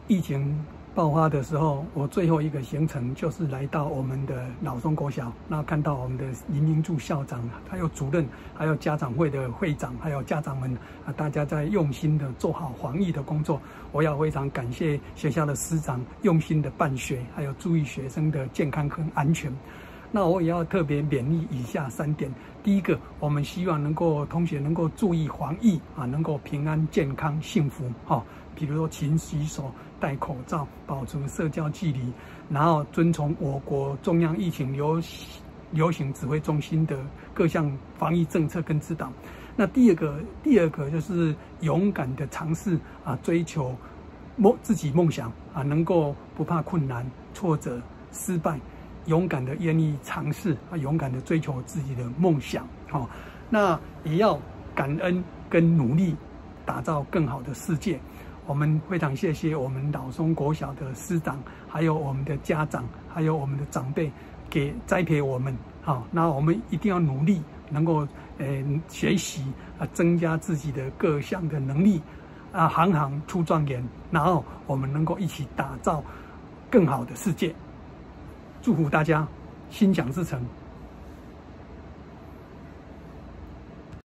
疫情爆发的时候，我最后一个行程就是来到我们的老松国小，那看到我们的林明柱校长，还有主任，还有家长会的会长，还有家长们啊，大家在用心的做好防疫的工作。我要非常感谢学校的师长用心的办学，还有注意学生的健康跟安全。那我也要特别勉励以下3点。第一个，我们希望同学能够注意防疫啊，能够平安、健康、幸福哈。比如说勤洗手、戴口罩、保持社交距离，然后遵从我国中央疫情流行指挥中心的各项防疫政策跟指导。那第二个就是勇敢的尝试啊，追求自己梦想啊，能够不怕困难、挫折、失败。勇敢的愿意尝试啊，勇敢的追求自己的梦想，那也要感恩跟努力，打造更好的世界。我们非常谢谢我们老松国小的师长，还有我们的家长，还有我们的长辈，给栽培我们。那我们一定要努力，能够学习啊，增加自己的各项的能力啊，行行出状元，然后我们能够一起打造更好的世界。祝福大家心想事成。